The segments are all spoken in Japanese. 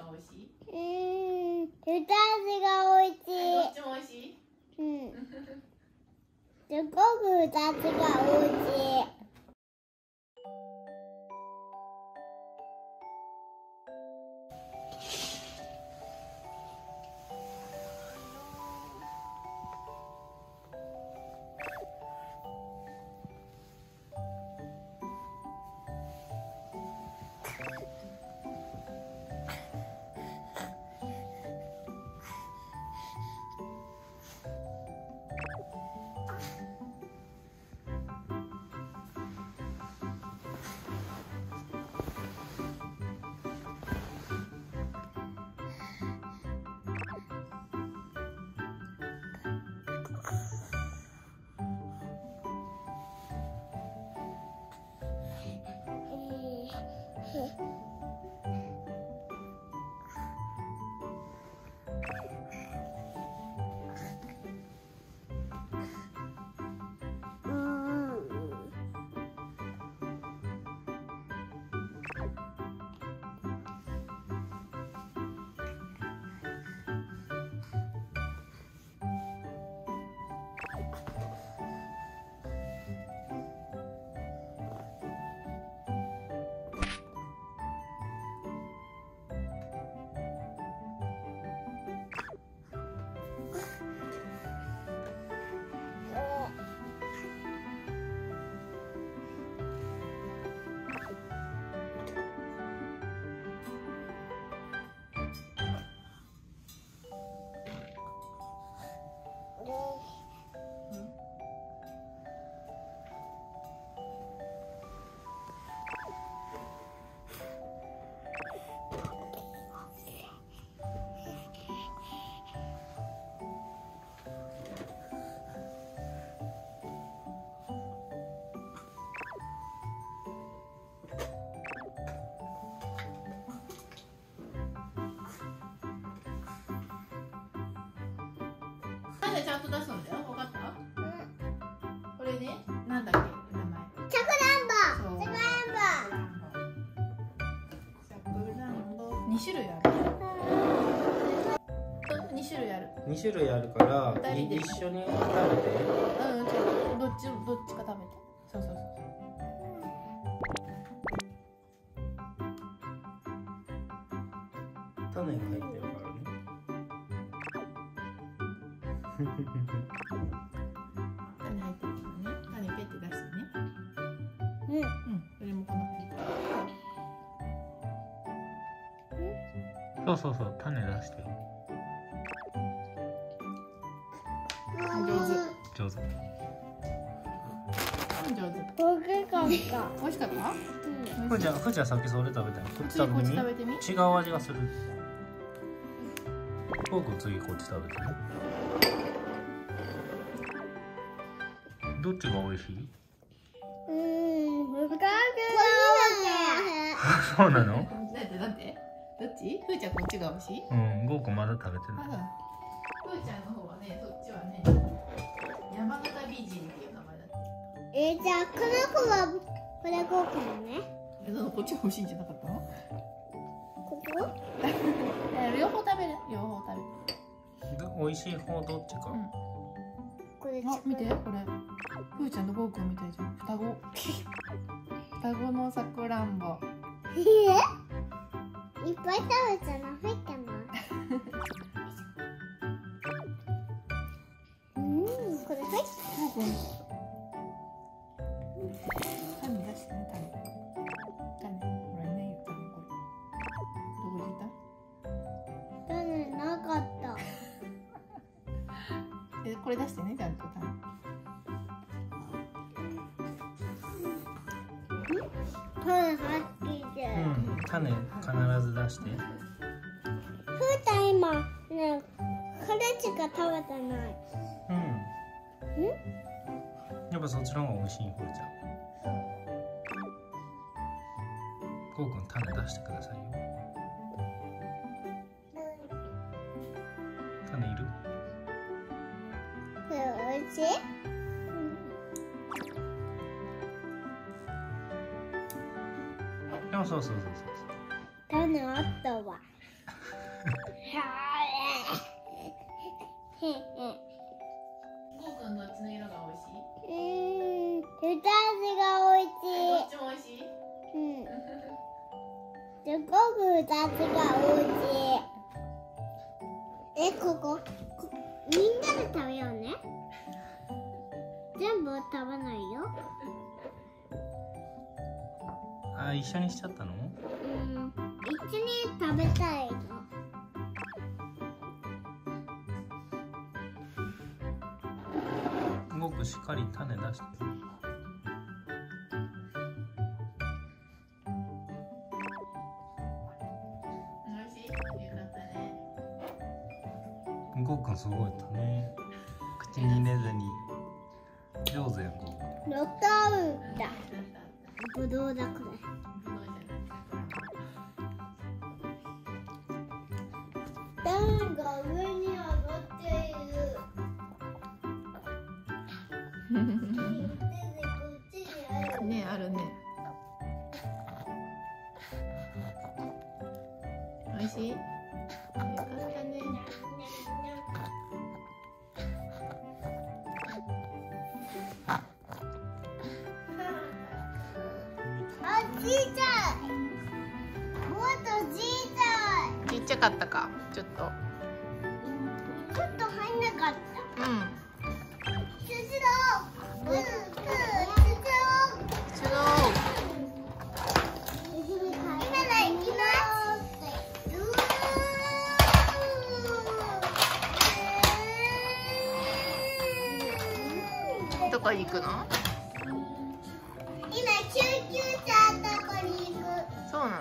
が美味しい？ 2つが美味しい。 どっちも美味しい？ すごく2つが美味しい。 ちゃんと出すんだよ。分かった？これね、なんだっけ名前。 さくらんぼ。さくらんぼ。2種類ある。2種類ある。 2種類あるから一緒に食べて。 どっちか食べて。そうそうそう。 種が入ってるからね。 種入ってるからね。種ペッて出してね。それもこのそう、種出してよ。 上手。 美味しかった。 ふーちゃんさっきそれ食べたの。こっち食べてみ。違う味がする。僕次こっち食べてね。どっちが美味しい？そうなの？ なんで？どっち？ふーちゃんこっちが美味しい？ ゴーくんまだ食べてない。 ふーちゃんの方はね、そっちはね、山形美人っていう名前だって。 じゃあこの子はこれゴーくんね。 こっちが美味しいんじゃなかったの？ ここ？ 両方食べる。 美味しい方どっちか。 これ見てこれ。ふーちゃんとゴーくんみたいじゃん。双子のさくらんぼ。 いっぱい食べたの入ったの。これ入った。 種出してね、種。これね、これ。どこにいた？ 種なかった。 これ出してね、ちゃんと種。 種入っていて。 種必ず出して。 ふーちゃん今ね、これしか食べてない。 やっぱそっちの方が美味しい、ふーちゃん。こうくん種出してくださいよ。種いる？ これ美味しい？ そう。 種あったわ。 ゴーくんどっちの色が美味しい？ 二つが美味しい。 どっちも美味しい？ すごく二つが美味しい。ここみんなで食べようね。全部食べないよ。 あ、一緒にしちゃったの？ 一緒に食べたいの。 ごくしっかり種出して。 美味しい？よかったね。 ごくんすごい種口に入れずに上手やん。ごくロッカーだ。ぶどうだくらい。段が上に上がっている。 ね、あるね。美味しい？よかったね。 あ、ちいちゃい。もっとちいちゃい。 ちっちゃかったか、ちょっと。 ちょっと入んなかった。 うん。どこに行くの？ 今救急車のとこに行く。 そうなの？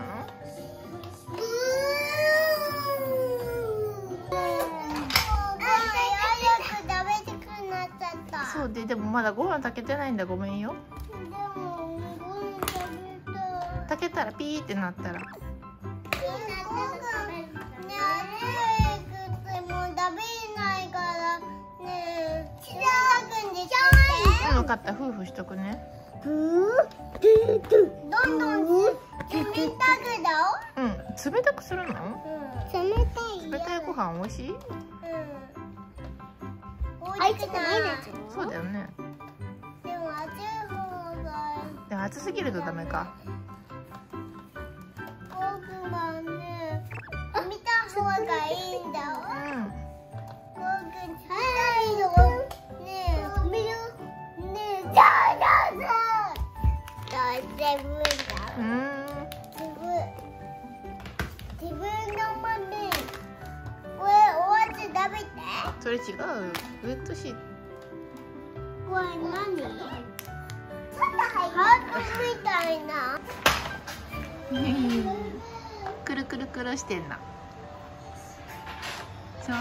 そうで、でもまだご飯炊けてないんだ。ごめんよ。 でもご飯食べたい。 炊けたらピーってなったら。 ね、暑くてもう食べれないからね。ちらくんでしょ。 うん、分かった。夫婦しとくね。 どんどん冷たくだうん、冷たくするの？ 冷たい。 冷たいご飯美味しい？ 熱くないやつ。 そうだよね。 でも熱い方が。 でも熱すぎるとダメか。 僕はね、見た方がいいんだ。 うん。 僕痛いの。ねえ、見る。ねえ、そうそうそう。どうして無理だ。自分のまね。これおわつ食べて。 それ違う。ウェットシート。 これ何？ハートみたいな。 くるくるくるしてんな。そう。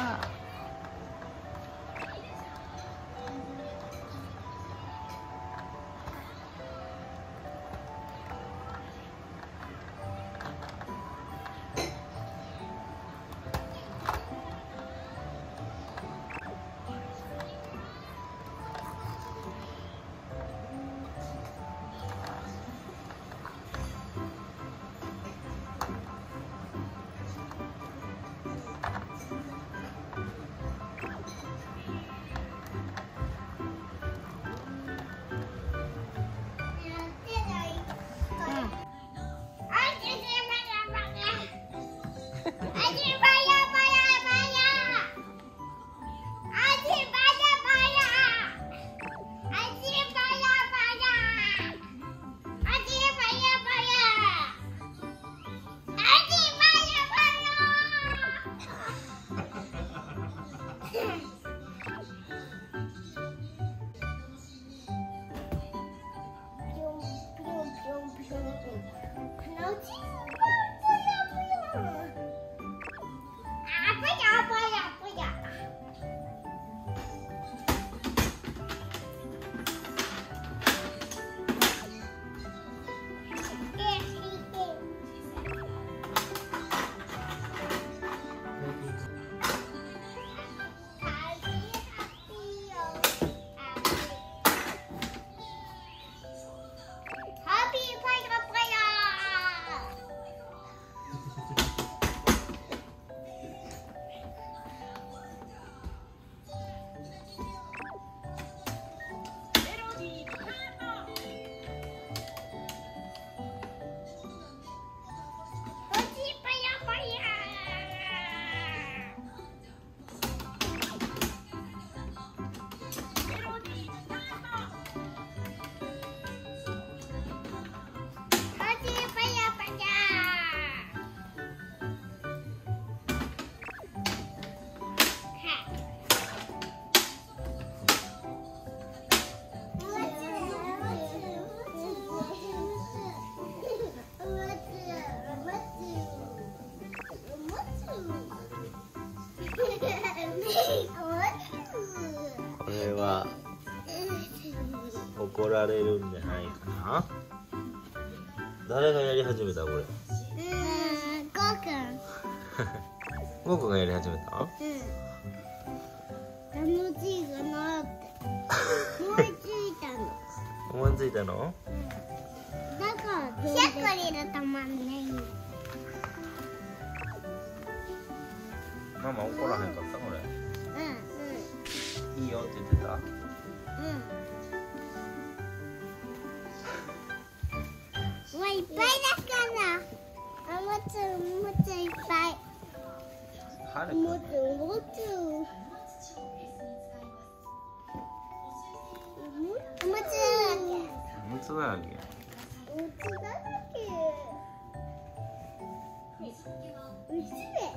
これは怒られるんじゃないかな。誰がやり始めたこれ。ゴーくんがやり始めた。 楽しいかなって思いついたの。 思いついたの？ だからシャックリの玉ねぎ。 ママ怒らへんかったこれ。いいよって言ってた。 もういっぱいだから。もついっぱい。 はるくん。 もつ。 むつがあげ。 うちだっけ。うちで。